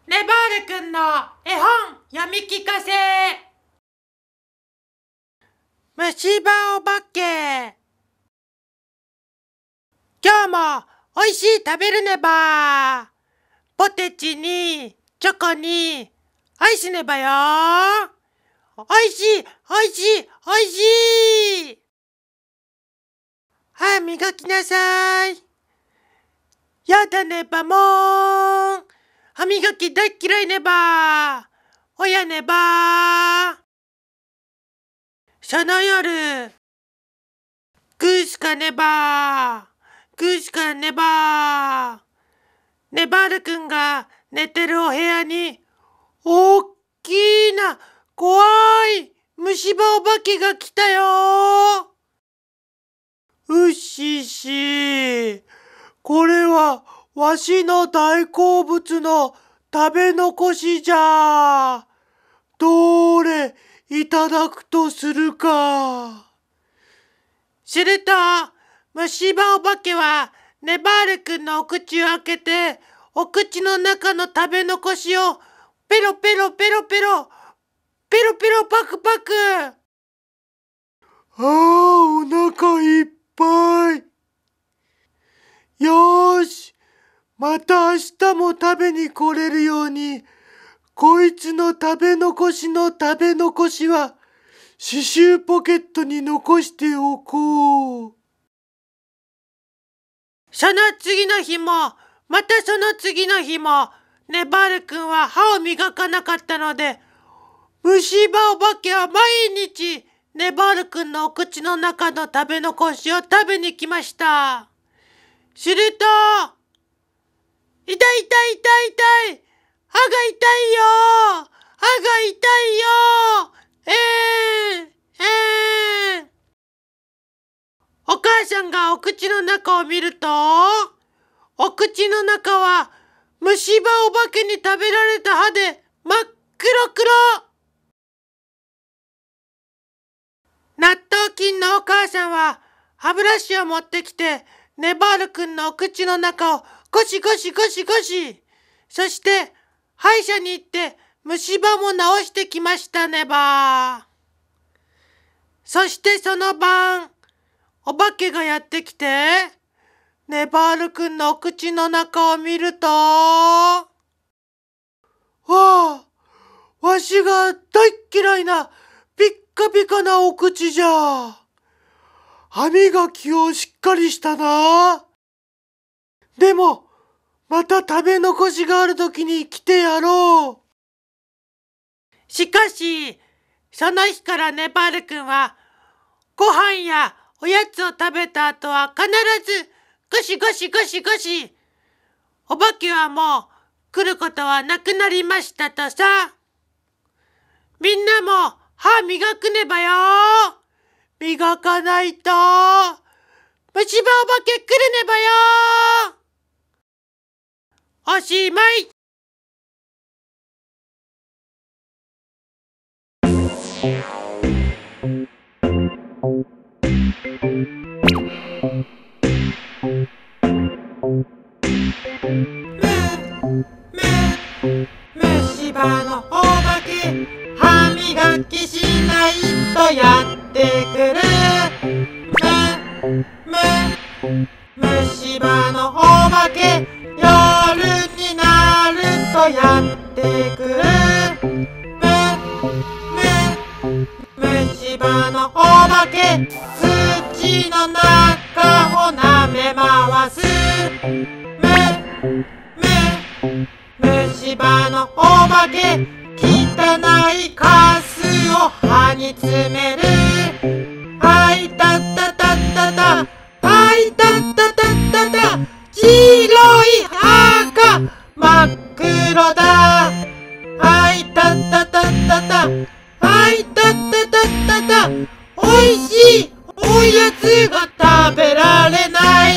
ネバールくんの絵本読み聞かせ。虫歯お化け。今日もおいしい食べるねば。ポテチにチョコにアイスねばよ。おいしいおいしいおいしい。歯磨きなさい。やだねばもん。歯磨き大っ嫌いねば。おやねば。その夜、グースかねば。グースかねば。ネバールくんが寝てるお部屋に、おっきな怖い虫歯お化けが来たよ。うっしし。これはわしの大好物の食べ残しじゃ。どれいただくとするか。すると虫歯お化けはネバールくんのお口を開けて、お口の中の食べ残しをペロペロペロペロペロペロパクパク。お腹いっぱい。よーし、また明日も食べに来れるように、こいつの食べ残しの食べ残しは刺繍ポケットに残しておこう。その次の日も、またその次の日も、ネバールくんは歯を磨かなかったので、虫歯お化けは毎日ネバールくんのお口の中の食べ残しを食べに来ました。すると、痛い痛い痛い痛い、歯が痛いよ、歯が痛いよ、お母さんがお口の中を見ると、お口の中は虫歯お化けに食べられた歯で真っ黒黒。納豆菌のお母さんは歯ブラシを持ってきて、ネバールくんのお口の中をゴシゴシゴシゴシ。そして歯医者に行って虫歯も治してきましたねば。そしてその晩、お化けがやってきて、ネバールくんのお口の中を見ると、わしが大っ嫌いなピッカピカなお口じゃ。歯磨きをしっかりしたな。でも、また食べ残しがあるときに来てやろう。しかし、その日からネバールくんは、ご飯やおやつを食べた後は必ずゴシゴシゴシゴシ。お化けはもう来ることはなくなりましたとさ。みんなも歯磨くねばよ。磨かないと虫歯お化け来るねばよ。おしまい。虫歯のお化け、歯磨きしないとやってくる。虫歯のお化け、夜になるとやってくる。虫歯のお化け、土の中を舐め回す。虫歯のお化け、汚いカスを歯に詰める。あいたたたたた、あいたたたたた、白い歯が真っ黒だ。あいたたたたた、あいたたたたた、おいしいおやつが食べられない。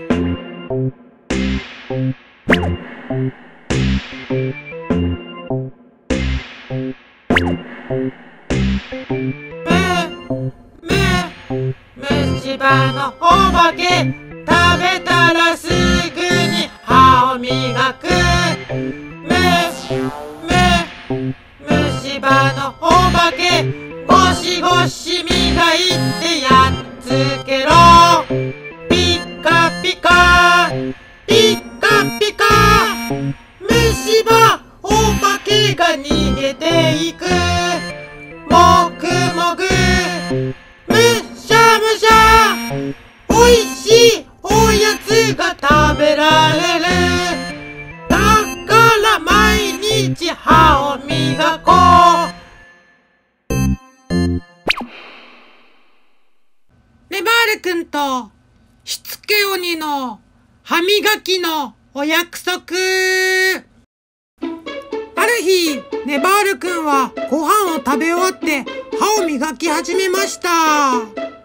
虫歯のお化け、食べたらすぐに歯を磨く。 日歯を磨こう。ねばるくんとしつけ鬼の歯磨きのお約束。ある日、ねばるくんはご飯を食べ終わって歯を磨き始めました。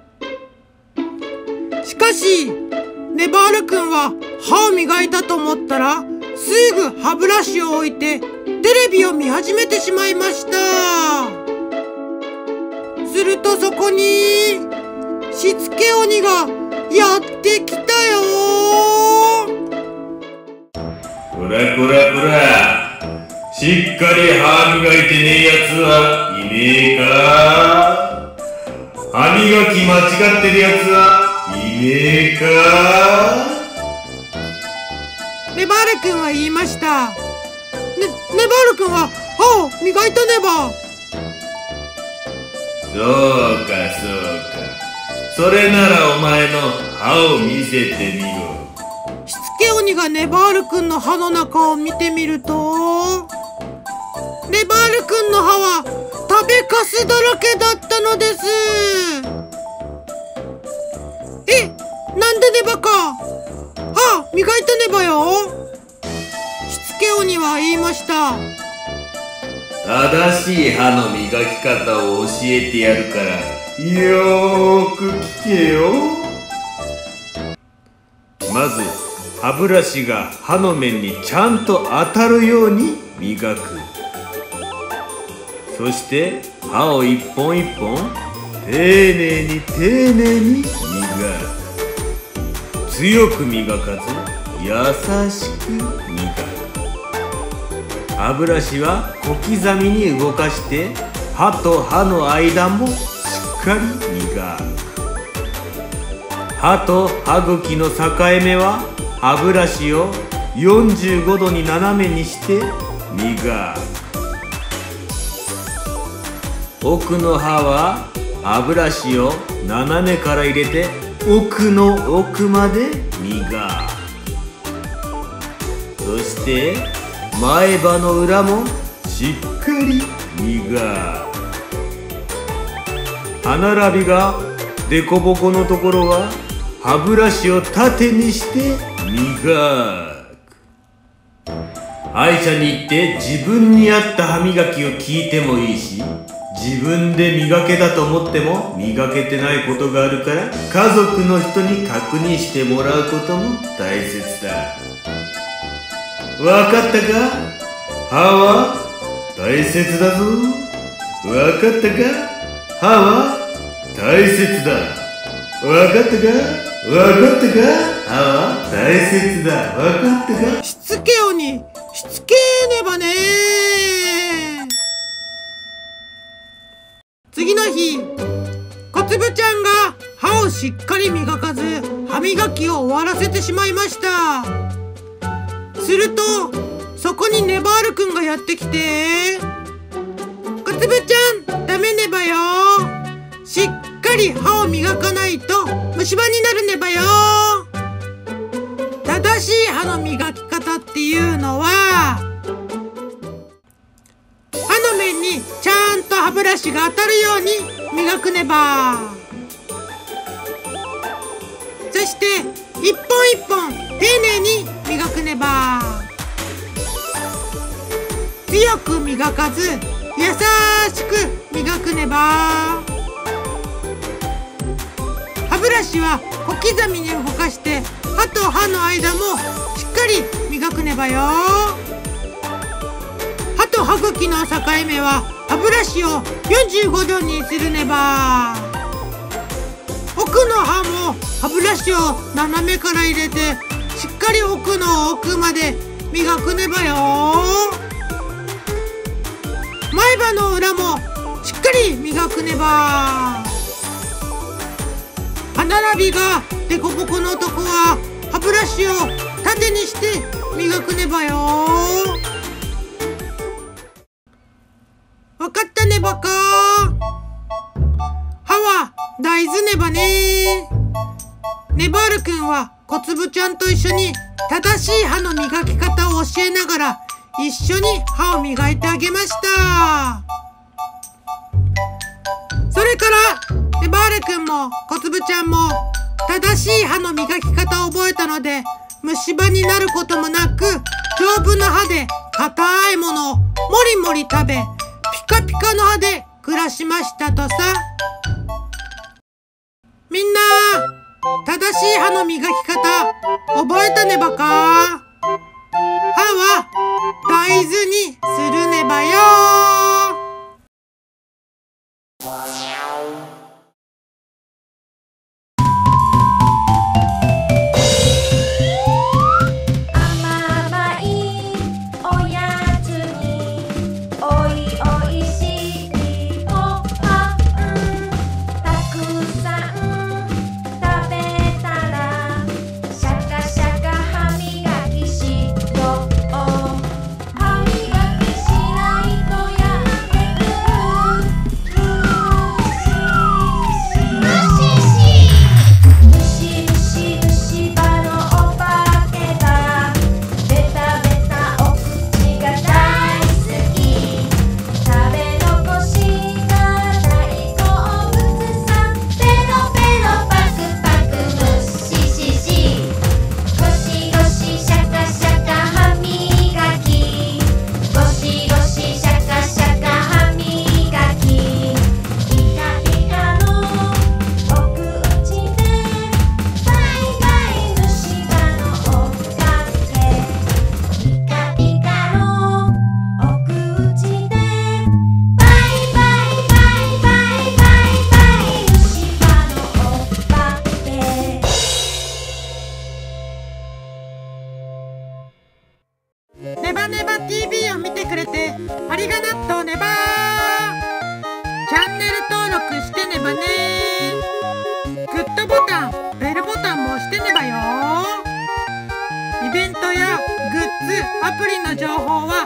しかし、ねばるくんは歯を磨いたと思ったらすぐ歯ブラシを置いてテレビを見始めてしまいました。するとそこにしつけ鬼がやってきたよ。 こらこらこら、しっかり歯磨いてねえやつはいねえか。歯磨き間違ってるやつはいねえか。 ねばるくんは言いました。ねばるくんは歯を磨いたねば。 そうかそうか。それならお前の歯を見せてみろ。 しつけ鬼がねばるくんの歯の中を見てみると、ねばるくんの歯は食べかすだらけだったのです。なんでねばか。歯磨いたねばよ。しつけ鬼は言いました。 正しい歯の磨き方を教えてやるからよーく聞けよ。まず歯ブラシが歯の面にちゃんと当たるように磨く。そして歯を一本一本丁寧に丁寧に磨く。強く磨かず優しく磨く。歯ブラシは小刻みに動かして歯と歯の間もしっかり磨く。歯と歯茎の境目は歯ブラシを45度に斜めにして磨く。奥の歯は歯ブラシを斜めから入れて奥の奥まで磨く。そして前歯の裏もしっかり磨く。歯並びがデコボコのところは歯ブラシを縦にして磨く。歯医者に行って自分に合った歯磨きを聞いてもいいし、自分で磨けたと思っても磨けてないことがあるから家族の人に確認してもらうことも大切だ。わかったか？歯は大切だぞ。わかったか？歯は大切だ。わかったか？わかったか？歯は大切だ。わかったか？ しつけ鬼、しつけねばね。次の日、小粒ちゃんが歯をしっかり磨かず歯磨きを終わらせてしまいました。するとそこにねばるくんがやってきて、小粒ちゃんダメねばよ。しっかり歯を磨かないと虫歯になるねばよ。正しい歯の磨き方っていうのは、歯の面にちゃんと歯ブラシが当たるように磨くねば。そして一本一本丁寧に磨くねば。強く磨かず優しく磨くねば。歯ブラシは小刻みに動かして歯と歯の間もしっかり磨くねばよ。歯と歯茎の境目は歯ブラシを45度にするねば。奥の歯も歯ブラシを斜めから入れてしっかり奥の奥まで磨くねばよ。前歯の裏もしっかり磨くねば。歯並びがデコボコのとこは歯ブラシを縦にして磨くねばよ。わかったねばか。歯は大豆ねばね。ねばるくんは小粒ちゃんと一緒に正しい歯の磨き方を教えながら一緒に歯を磨いてあげました。それからネバーレくんも小粒ちゃんも正しい歯の磨き方を覚えたので、虫歯になることもなく、丈夫な歯で硬いものをもりもり食べ、ピカピカの歯で暮らしましたとさ。みんな、正しい歯の磨き方覚えたねばか？歯は大豆にするねばよ。ネバネバ TV を見てくれてありがなっとねばー。チャンネル登録してねばねー。グッドボタン、ベルボタンも押してねばよー。イベントやグッズ、アプリの情報は